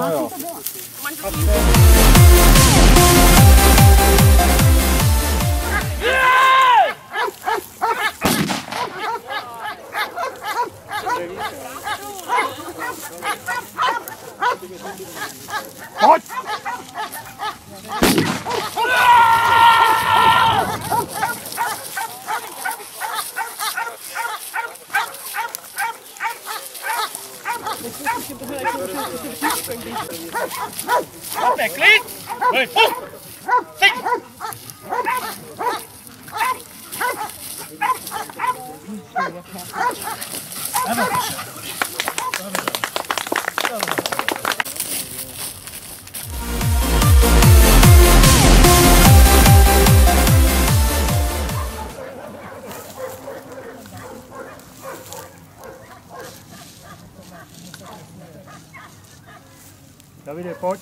No jo. Pojď! Pojďme, klid! Klid! Seď! Davide, pojď.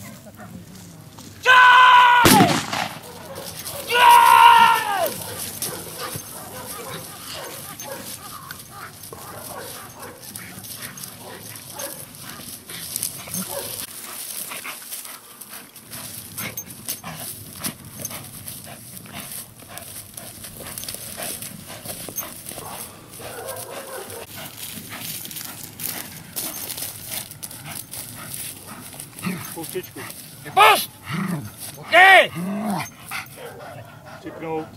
Pouštěčku. Post! OK! Připnout.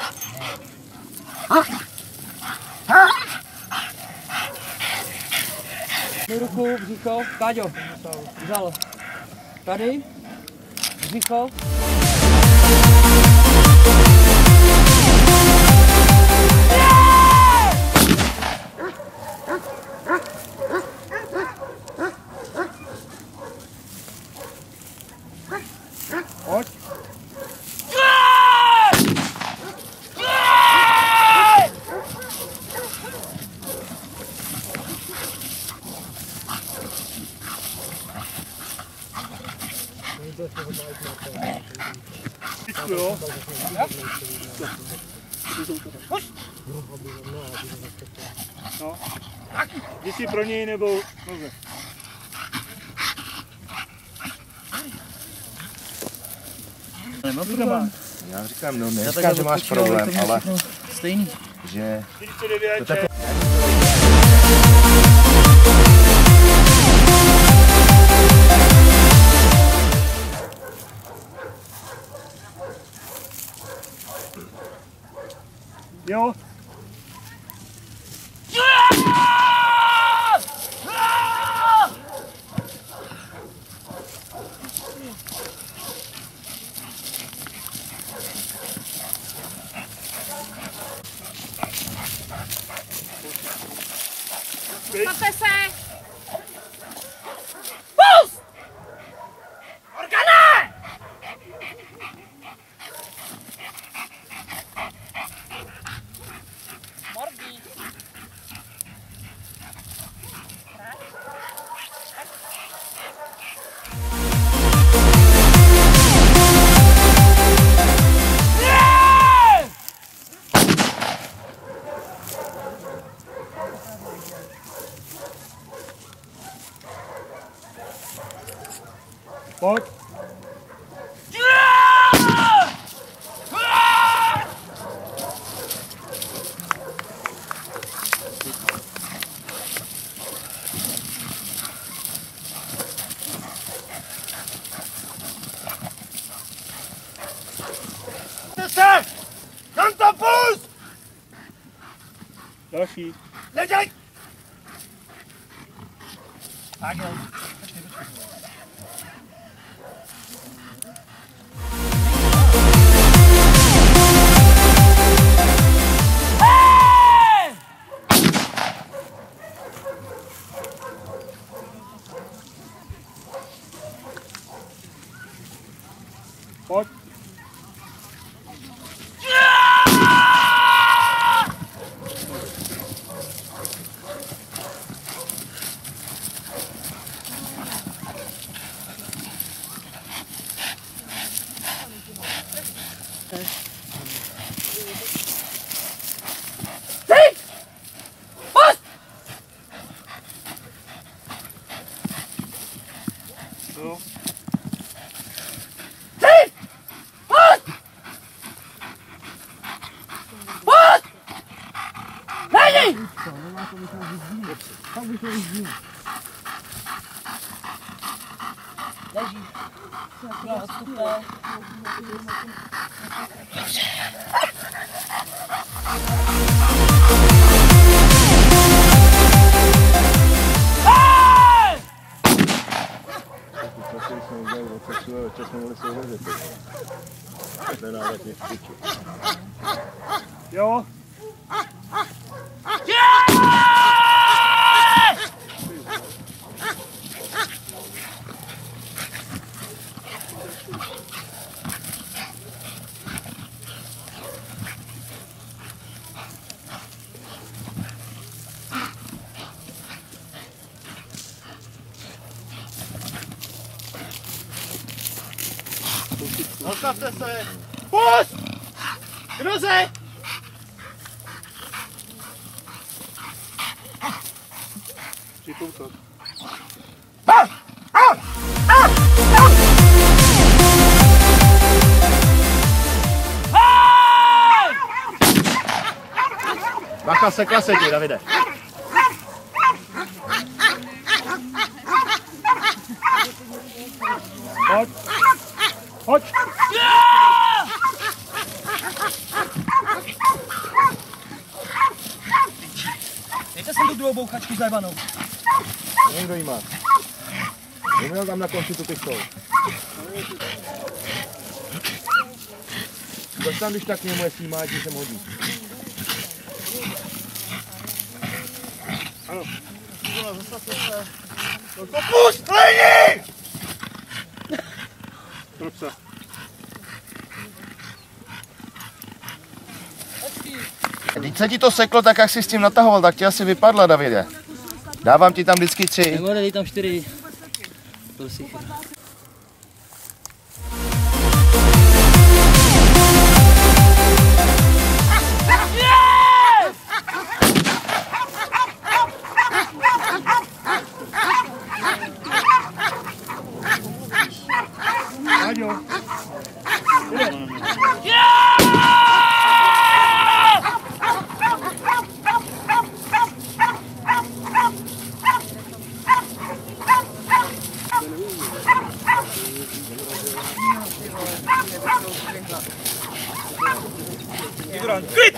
Ruku, břicho, Káďo, vzal. Tady, břicho. Pojď. Pičku, jo? No. Jdi si pro něj nebo noze. Já říkám, no neříkám, že máš problém, ale stejný. že... 49, jo. Postavte se! Pust! Organe! Mordí. Pojď. Kam to pust! Další. Leděj! Pojď. Jo. Leží. Byla odstupné. Jo. Postavte se! Pust! Hroze! Připoutat. Bacha, sekla se ti, Davide. Pojď. Pojď. Dejte sem tu druhou bouchačku zajebanou. Nevím, kdo jí má. Neměl tam na konci tu pistol. Proč tam, když tak němu, jestli má, že se hodí. Ano. Pust! Leni! Proč se? Když se ti to seklo, tak jak jsi s tím natahoval, tak ti asi vypadla, Davide. Dávám ti tam vždycky 3. Nebo dej tam 4. Prosím. Aďo. Klid!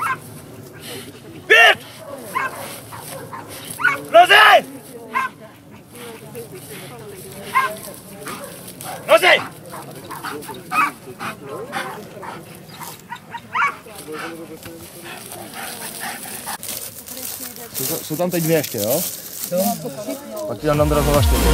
Běr! Hroze! Hroze! Jsou tam teď 2 ještě, jo? Jo. Pak ti tam dám dorazovat 4.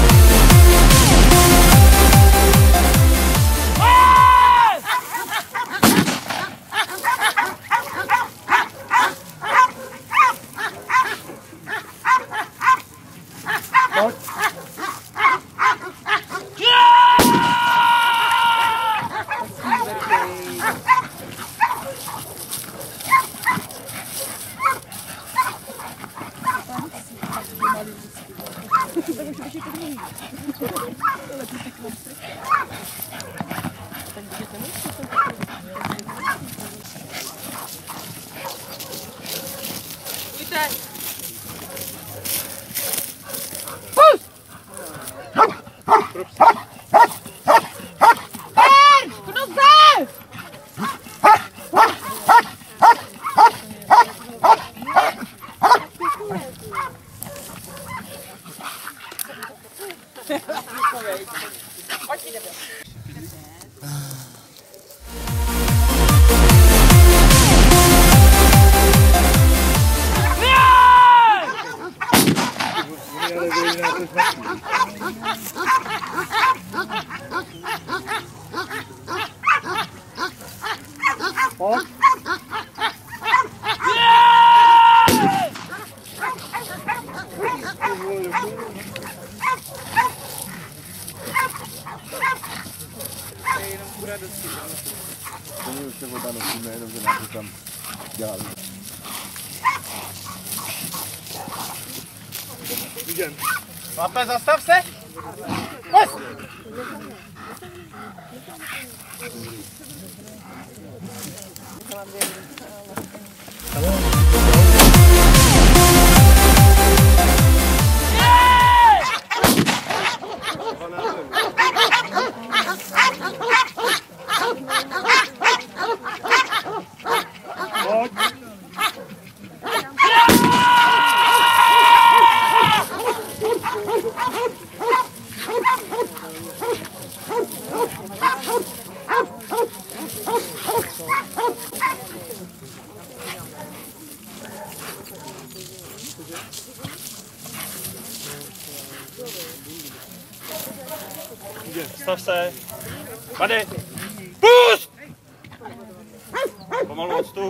Už se voda nosíme, jenom že nás to tam dělali. Vidím. Chlape, zastav se! Pust! Stav se. Pade. Pust! Pomalu odstup.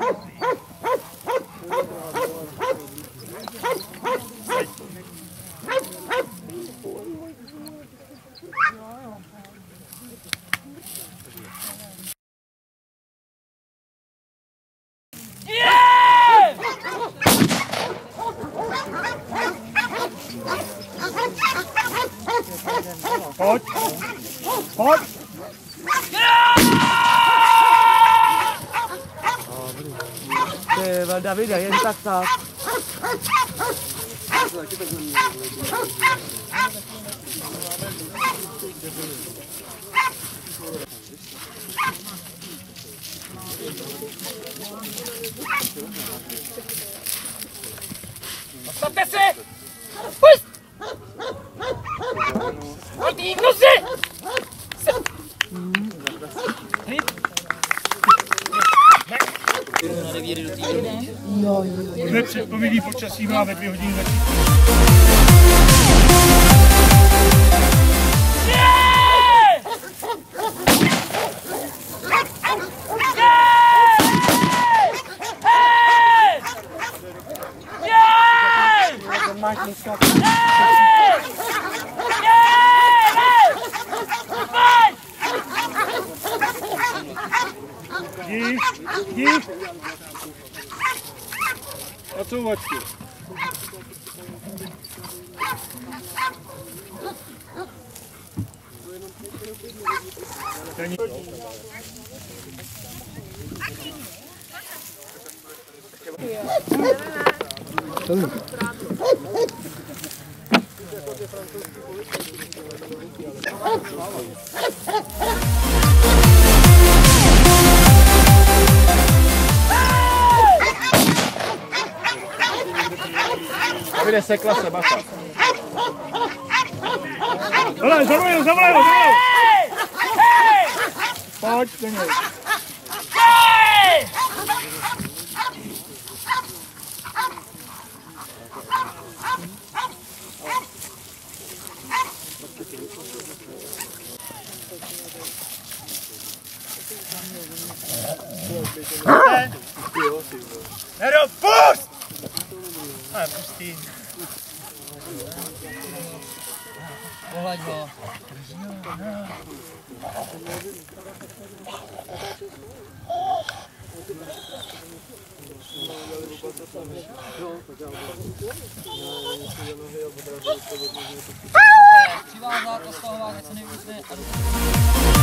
Pojď. Pojď. Davide, jen tak. Zastavte se! Pust! Hodí nosy! Nepředpovědí počasí má ve 2 hodiny začít. Jdi. A co vačky? Davide, sekla se, bacha. Hele, zavolej. Pojď do něj. Nero, pust! Ale pustý. Pohlaď ho. Přivázat, ostahovat, co nejvíc ne.